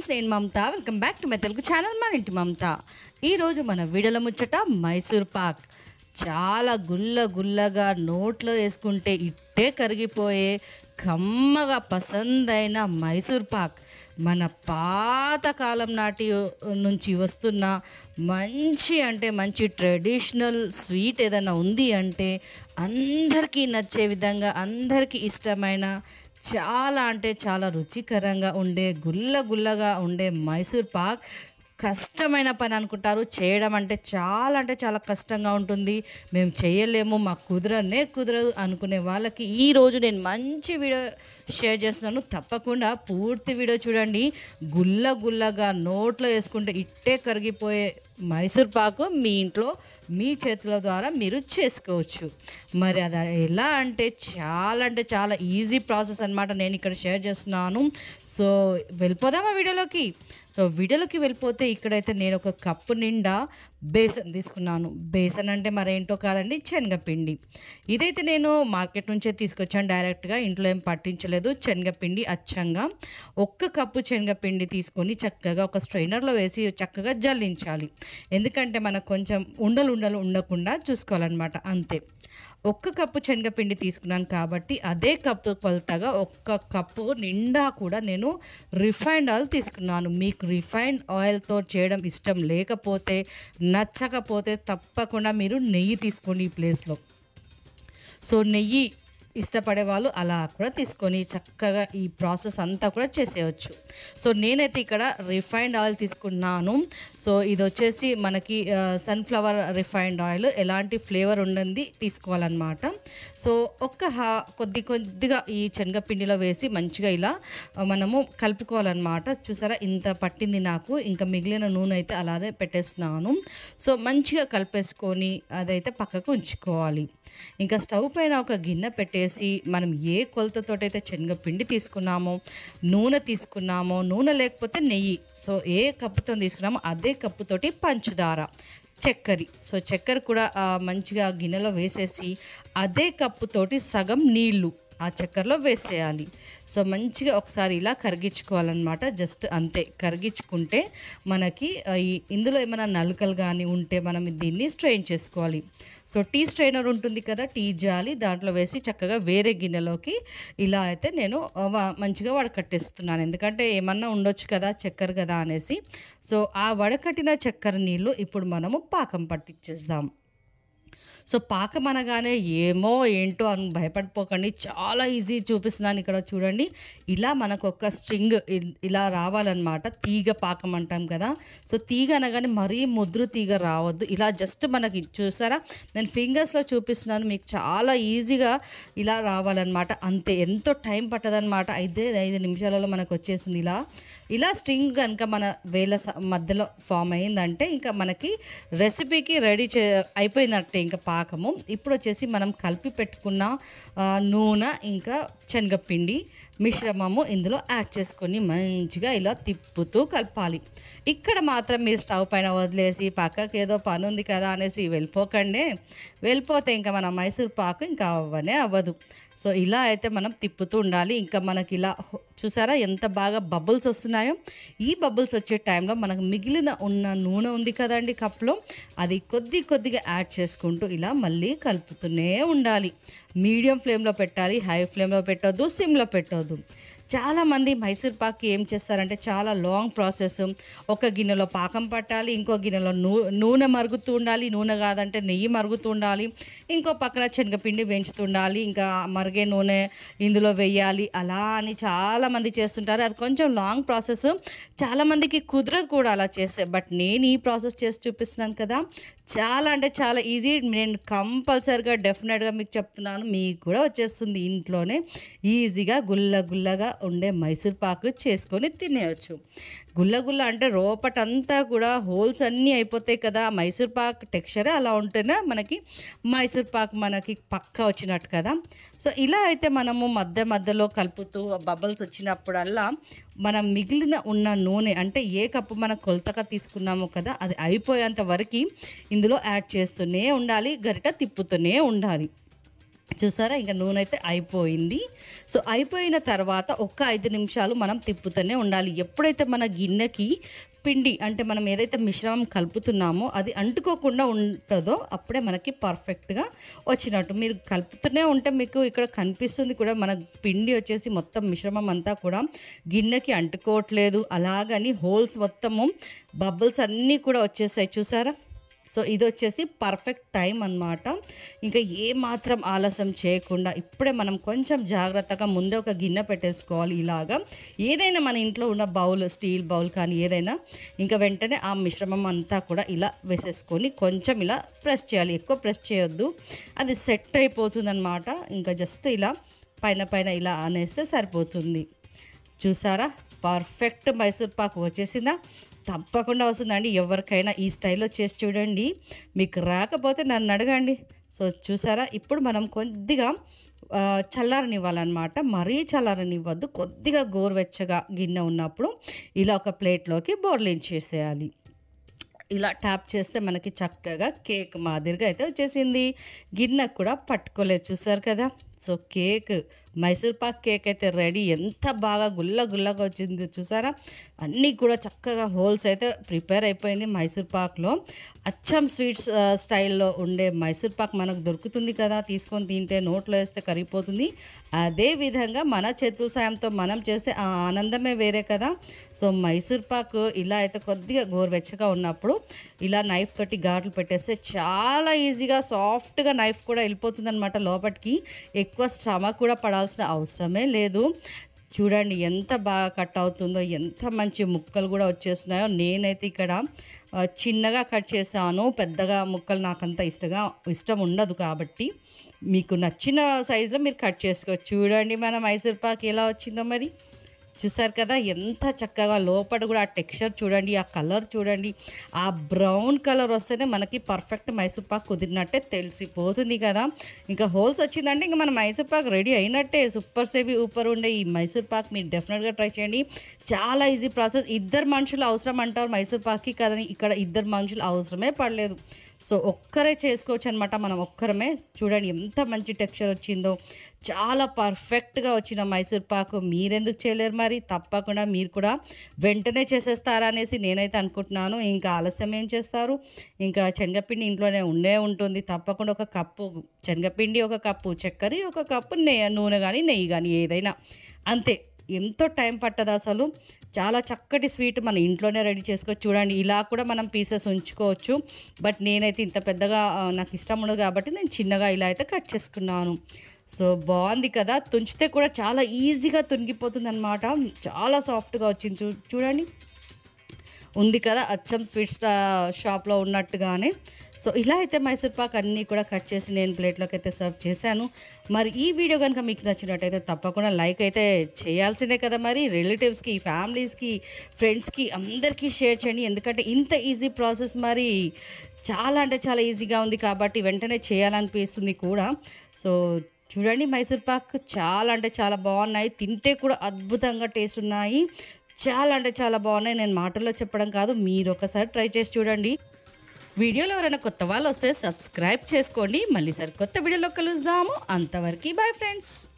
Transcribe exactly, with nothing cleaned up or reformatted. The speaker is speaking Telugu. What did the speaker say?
ఫ్రెండ్స్, నేను Mamata. Welcome back to my Telugu channel మన ఇంటి మమత. ఈరోజు మన వీడియోలో ముచ్చట మైసూర్ పాక్. చాలా గుల్ల గుల్లగా నోట్లో వేసుకుంటే ఇట్టే కరిగిపోయే కమ్మగా పసందైన మైసూర్ పాక్. మన పాతకాలం నాటి నుంచి వస్తున్న మంచి అంటే మంచి ట్రెడిషనల్ స్వీట్ ఏదైనా ఉంది అంటే అందరికీ నచ్చే విధంగా, అందరికీ ఇష్టమైన, చాలా అంటే చాలా రుచికరంగా ఉండే, గుల్ల గుల్లగా ఉండే మైసూర్ పాక్ కష్టమైన పని అనుకుంటారు. చేయడం అంటే చాలా అంటే చాలా కష్టంగా ఉంటుంది. మేము చేయలేము, మాకు కుదరనే కుదరదు అనుకునే వాళ్ళకి ఈరోజు నేను మంచి వీడియో షేర్ చేస్తున్నాను. తప్పకుండా పూర్తి వీడియో చూడండి. గుల్ల గుల్లగా నోట్లో వేసుకుంటే ఇట్టే కరిగిపోయే మైసూర్ పాకు మీ ఇంట్లో మీ చేతుల ద్వారా మీరు చేసుకోవచ్చు. మరి అది ఎలా అంటే చాలా అంటే చాలా ఈజీ ప్రాసెస్ అనమాట నేను ఇక్కడ షేర్ చేస్తున్నాను. సో వెళ్ళిపోదామా వీడియోలోకి. సో వీడియోలోకి వెళ్ళిపోతే ఇక్కడైతే నేను ఒక కప్పు నిండా బేసన్ తీసుకున్నాను. బేసన్ అంటే మరేంటో కాదండి, శనగపిండి. ఇదైతే నేను మార్కెట్ నుంచే తీసుకొచ్చాను డైరెక్ట్గా, ఇంట్లో ఏం పట్టించలేదు. శనగపిండి అచ్చంగా ఒక్క కప్పు శనగపిండి తీసుకొని చక్కగా ఒక స్ట్రైనర్లో వేసి చక్కగా జల్లించాలి. ఎందుకంటే మనకు కొంచెం ఉండలు ఉండలు ఉండకుండా చూసుకోవాలన్నమాట, అంతే. ఒక్క కప్పు శనగపిండి తీసుకున్నాను కాబట్టి అదే కప్పు కొలతగా ఒక్క కప్పు నిండా కూడా నేను రిఫైన్డ్ ఆయిల్ తీసుకున్నాను. మీకు రిఫైన్డ్ ఆయిల్తో చేయడం ఇష్టం లేకపోతే, నచ్చకపోతే తప్పకుండా మీరు నెయ్యి తీసుకోండి ఈ ప్లేస్లో. సో నెయ్యి ఇష్టపడే వాళ్ళు అలా కూడా తీసుకొని చక్కగా ఈ ప్రాసెస్ అంతా కూడా చేసేయచ్చు. సో నేనైతే ఇక్కడ రిఫైన్డ్ ఆయిల్ తీసుకున్నాను. సో ఇది వచ్చేసి మనకి సన్ఫ్లవర్ రిఫైన్డ్ ఆయిల్, ఎలాంటి ఫ్లేవర్ ఉండది తీసుకోవాలన్నమాట. సో ఒక్క హా కొద్ది కొద్దిగా ఈ శనగపిండిలో వేసి మంచిగా ఇలా మనము కలుపుకోవాలన్నమాట. చూసారా ఇంత పట్టింది నాకు, ఇంకా మిగిలిన నూనె అయితే అలానే పెట్టేస్తున్నాను. సో మంచిగా కలిపేసుకొని అదైతే పక్కకు ఉంచుకోవాలి. ఇంకా స్టవ్ పైన ఒక గిన్నె పెట్టేసి మనం ఏ కొలతతోటైతే శనగపిండి తీసుకున్నామో, నూనె తీసుకున్నామో, నూనె లేకపోతే నెయ్యి, సో ఏ కప్పుతో తీసుకున్నామో అదే కప్పుతోటి పంచదార, చక్కెర, సో చక్కెర కూడా మంచిగా గిన్నెలో వేసేసి అదే కప్పుతోటి సగం నీళ్ళు ఆ చక్కెరలో వేసేయాలి. సో మంచిగా ఒకసారి ఇలా కరిగించుకోవాలన్నమాట. జస్ట్ అంతే, కరిగించుకుంటే మనకి ఇందులో ఏమైనా నలుకలు కానీ ఉంటే మనం దీన్ని స్ట్రెయిన్ చేసుకోవాలి. సో టీ స్ట్రెయినర్ ఉంటుంది కదా, టీ జాలి, దాంట్లో వేసి చక్కగా వేరే గిన్నెలోకి ఇలా అయితే నేను మంచిగా వడకట్టేస్తున్నాను. ఎందుకంటే ఏమన్నా ఉండొచ్చు కదా చక్కెర కదా అనేసి. సో ఆ వడకట్టిన చక్కెర నీళ్ళు ఇప్పుడు మనము పాకం పట్టించేద్దాం. సో పాకం అనగానే ఏమో ఏంటో అని భయపడిపోకండి, చాలా ఈజీ చూపిస్తున్నాను. ఇక్కడ చూడండి, ఇలా మనకు ఒక స్ట్రింగ్ ఇలా రావాలన్నమాట. తీగ పాకం అంటాం కదా, సో తీగ అనగానే మరీ ముద్రు తీగ రావద్దు. ఇలా జస్ట్ మనకి చూసారా, నేను ఫింగర్స్లో చూపిస్తున్నాను, మీకు చాలా ఈజీగా ఇలా రావాలన్నమాట. అంతే, ఎంతో టైం పట్టదనమాట. ఐదే ఐదు నిమిషాలలో మనకు వచ్చేసింది. ఇలా ఇలా స్ట్రింగ్ కనుక మన వేల మధ్యలో ఫామ్ అయిందంటే ఇంకా మనకి రెసిపీకి రెడీ చే అయిపోయిందంటే ఇంకా పాకము. ఇప్పుడు వచ్చేసి మనం కలిపి పెట్టుకున్న నూనె ఇంకా శనగపిండి మిశ్రమము ఇందులో యాడ్ చేసుకొని మంచిగా ఇలా తిప్పుతూ కలపాలి. ఇక్కడ మాత్రం మీరు స్టవ్ పైన వదిలేసి పక్కకి ఏదో పని ఉంది కదా అనేసి వెళ్ళిపోకండి. వెళ్ళిపోతే ఇంకా మన మైసూర్ పాకు ఇంకా అవ్వనే అవ్వదు. సో ఇలా అయితే మనం తిప్పుతూ ఉండాలి. ఇంకా మనకి ఇలా చూసారా ఎంత బాగా బబుల్స్ వస్తున్నాయో. ఈ బబుల్స్ వచ్చే టైంలో మనకు మిగిలిన ఉన్న నూనె ఉంది కదండి కప్లో, అది కొద్ది కొద్దిగా యాడ్ చేసుకుంటూ ఇలా మళ్ళీ కలుపుతూనే ఉండాలి. మీడియం ఫ్లేమ్లో పెట్టాలి, హై ఫ్లేమ్లో పెట్టొద్దు, సిమ్లో పెట్టొద్దు. చాలామంది మైసూర్ పాక్ ఏం చేస్తారంటే చాలా లాంగ్ ప్రాసెస్. ఒక గిన్నెలో పాకం పట్టాలి, ఇంకో గిన్నెలో నూ నూనె మరుగుతూ ఉండాలి, నూనె కాదంటే నెయ్యి మరుగుతూ ఉండాలి, ఇంకో పక్కన శనగపిండి వేయించుతూ ఉండాలి, ఇంకా మరిగే నూనె ఇందులో వేయాలి. అలా అని చాలామంది చేస్తుంటారు. అది కొంచెం లాంగ్ ప్రాసెస్, చాలామందికి కుదరదు కూడా అలా చేస్తే. బట్ నేను ఈ ప్రాసెస్ చేసి చూపిస్తున్నాను కదా, చాలా అంటే చాలా ఈజీ. నేను కంపల్సరిగా డెఫినెట్గా మీకు చెప్తున్నాను, మీకు కూడా వచ్చేస్తుంది ఇంట్లోనే ఈజీగా గుల్ల గుల్లగా ఉండే మైసూర్ పాకు చేసుకొని తినేయచ్చు. గుల్ల గుల్ల అంటే రోపటంతా కూడా హోల్స్ అన్నీ అయిపోతాయి కదా, మైసూర్ పాక్ టెక్స్చరే అలా ఉంటేనే మనకి మైసూర్ పాక్ మనకి పక్కా వచ్చినట్టు కదా. సో ఇలా అయితే మనము మధ్య మధ్యలో కలుపుతూ బబుల్స్ వచ్చినప్పుడల్లా మనం మిగిలిన ఉన్న నూనె అంటే ఏ కప్పు మనం కొలతగా తీసుకున్నామో కదా, అది అయిపోయేంత వరకు ఇందులో యాడ్ చేస్తూనే ఉండాలి, గరిట తిప్పుతూనే ఉండాలి. చూసారా ఇంకా నూనె అయితే అయిపోయింది. సో అయిపోయిన తర్వాత ఒక్క ఐదు నిమిషాలు మనం తిప్పుతూనే ఉండాలి. ఎప్పుడైతే మన గిన్నెకి పిండి అంటే మనం ఏదైతే మిశ్రమం కలుపుతున్నామో అది అంటుకోకుండా ఉంటుందో అప్పుడే మనకి పర్ఫెక్ట్గా వచ్చినట్టు. మీరు కలుపుతూనే ఉంటే మీకు ఇక్కడ కనిపిస్తుంది కూడా మన పిండి వచ్చేసి మొత్తం మిశ్రమం అంతా కూడా గిన్నెకి అంటుకోవట్లేదు. అలాగని హోల్స్ మొత్తము బబుల్స్ అన్నీ కూడా వచ్చేసాయి చూసారా. సో ఇది వచ్చేసి పర్ఫెక్ట్ టైం అన్నమాట. ఇంకా ఏ మాత్రం ఆలస్యం చేయకుండా ఇప్పుడే మనం కొంచెం జాగ్రత్తగా ముందే ఒక గిన్నె పెట్టేసుకోవాలి. ఇలాగా ఏదైనా మన ఇంట్లో ఉన్న బౌల్, స్టీల్ బౌల్ కానీ ఏదైనా, ఇంకా వెంటనే ఆ మిశ్రమం అంతా కూడా ఇలా వేసేసుకొని కొంచెం ఇలా ప్రెస్ చేయాలి. ఎక్కువ ప్రెస్ చేయొద్దు, అది సెట్ అయిపోతుంది అన్నమాట. ఇంకా జస్ట్ ఇలా పైన పైన ఇలా అనేస్తే సరిపోతుంది. చూసారా పర్ఫెక్ట్ మైసూర్ పాక్ వచ్చేసిందా. తప్పకుండా వస్తుందండి. ఎవరికైనా ఈ స్టైల్లో చేసి చూడండి. మీకు రాకపోతే నన్ను అడగండి. సో చూసారా ఇప్పుడు మనం కొద్దిగా చల్లారనివ్వాలన్నమాట. మరీ చల్లారనివ్వద్దు, కొద్దిగా గోరువెచ్చగా గిన్నె ఉన్నప్పుడు ఇలా ఒక ప్లేట్లోకి బోర్లించేసేయాలి. ఇలా ట్యాప్ చేస్తే మనకి చక్కగా కేక్ మాదిరిగా అయితే వచ్చేసింది. గిన్నె కూడా పట్టుకోలేదు చూసారు కదా. So cake Mysore pak cake అయితే రెడీ. ఎంత బాగా గుల్ల గుల్లగా వచ్చింది చూసారా. అన్నీ కూడా చక్కగా హోల్స్ అయితే ప్రిపేర్ అయిపోయింది. మైసూర్ పాక్లో అచ్చం స్వీట్స్ స్టైల్లో ఉండే మైసూర్ పాక్ మనకు దొరుకుతుంది కదా, తీసుకొని తింటే నోట్లో వేస్తే కరిగిపోతుంది. అదే విధంగా మన చేతుల సాయంతో మనం చేస్తే ఆ ఆనందమే వేరే కదా. సో మైసూర్ పాక్ ఇలా అయితే కొద్దిగా గోరువెచ్చగా ఉన్నప్పుడు ఇలా నైఫ్ తోటి ఘాట్లు పెట్టేస్తే చాలా ఈజీగా సాఫ్ట్గా నైఫ్ కూడా వెళ్ళిపోతుంది అనమాట లోపలికి. ఎక్కువ శ్రమ కూడా పడాల్సిన అవసరమే లేదు. చూడండి ఎంత బాగా కట్ అవుతుందో, ఎంత మంచి ముక్కలు కూడా వచ్చేస్తున్నాయో. నేనైతే ఇక్కడ చిన్నగా కట్ చేశాను, పెద్దగా ముక్కలు నాకంత ఇష్టంగా ఇష్టం ఉండదు కాబట్టి మీకు నచ్చిన సైజులో మీరు కట్ చేసుకోవచ్చు. చూడండి మన మైసూర్ పాక్ ఎలా వచ్చిందో మరి. చూసారు కదా ఎంత చక్కగా లోపల కూడా ఆ టెక్స్చర్ చూడండి, ఆ కలర్ చూడండి. ఆ బ్రౌన్ కలర్ వస్తేనే మనకి పర్ఫెక్ట్ మైసూర్ పాక్ కుదిరినట్టే తెలిసిపోతుంది కదా. ఇంకా హోల్స్ వచ్చిందంటే ఇంకా మన మైసూర్ పాక్ రెడీ అయినట్టే. సూపర్ సేవి ఊపర్ ఉండే ఈ మైసూర్ పాక్ మీరు డెఫినెట్గా ట్రై చేయండి. చాలా ఈజీ ప్రాసెస్. ఇద్దరు మనుషులు అవసరం అంటారు మైసూర్ పాక్కి, కానీ ఇక్కడ ఇద్దరు మనుషులు అవసరమే పడలేదు. సో ఒక్కరే చేసుకోవచ్చు అనమాట, మనం ఒక్కరమే. చూడండి ఎంత మంచి టెక్స్చర్ వచ్చిందో, చాలా పర్ఫెక్ట్గా వచ్చిన మైసూర్ పాక్ మీరెందుకు చేయలేరు మరి. తప్పకుండా మీరు కూడా వెంటనే చేసేస్తారా అనేసి నేనైతే అనుకుంటున్నాను. ఇంకా ఆలస్యం ఏం చేస్తారు, ఇంకా శనగపిండి ఇంట్లోనే ఉండే ఉంటుంది. తప్పకుండా ఒక కప్పు శనగపిండి, ఒక కప్పు చక్కెర, ఒక కప్పు నెయ్యి, నూనె కానీ నెయ్యి కానీ ఏదైనా అంతే. ఎంతో టైం పట్టదు అసలు. చాలా చక్కటి స్వీట్ మన ఇంట్లోనే రెడీ చేసుకోవచ్చు. చూడండి ఇలా కూడా మనం పీసెస్ ఉంచుకోవచ్చు. బట్ నేనైతే ఇంత పెద్దగా నాకు ఇష్టం ఉండదు కాబట్టి నేను చిన్నగా ఇలా అయితే కట్ చేసుకున్నాను. సో బాగుంది కదా. తుంచితే కూడా చాలా ఈజీగా తునిగిపోతుంది అనమాట. చాలా సాఫ్ట్గా వచ్చింది. చూ చూడండి ఉంది కదా అచ్చం స్వీట్ షాప్లో ఉన్నట్టుగానే. సో ఇలా అయితే మైసూర్ పాక్ అన్నీ కూడా కట్ చేసి నేను ప్లేట్లోకి అయితే సర్వ్ చేశాను. మరి ఈ వీడియో కనుక మీకు నచ్చినట్టయితే తప్పకుండా లైక్ అయితే చేయాల్సిందే కదా. మరి రిలేటివ్స్కి, ఫ్యామిలీస్కి, ఫ్రెండ్స్కి అందరికీ షేర్ చేయండి. ఎందుకంటే ఇంత ఈజీ ప్రాసెస్ మరి చాలా అంటే చాలా ఈజీగా ఉంది కాబట్టి వెంటనే చేయాలనిపిస్తుంది కూడా. సో చూడండి మైసూర్ పాక్ చాలా అంటే చాలా బాగున్నాయి. తింటే కూడా అద్భుతంగా టేస్ట్ ఉన్నాయి. చాలా అంటే చాలా బాగున్నాయి. నేను మాటల్లో చెప్పడం కాదు, మీరు ఒకసారి ట్రై చేసి చూడండి. వీడియోలో ఎవరైనా కొత్త వాళ్ళు వస్తే సబ్స్క్రైబ్ చేసుకోండి. మళ్ళీ సరి కొత్త వీడియోలో కలుద్దాము. అంతవరకు బాయ్ ఫ్రెండ్స్.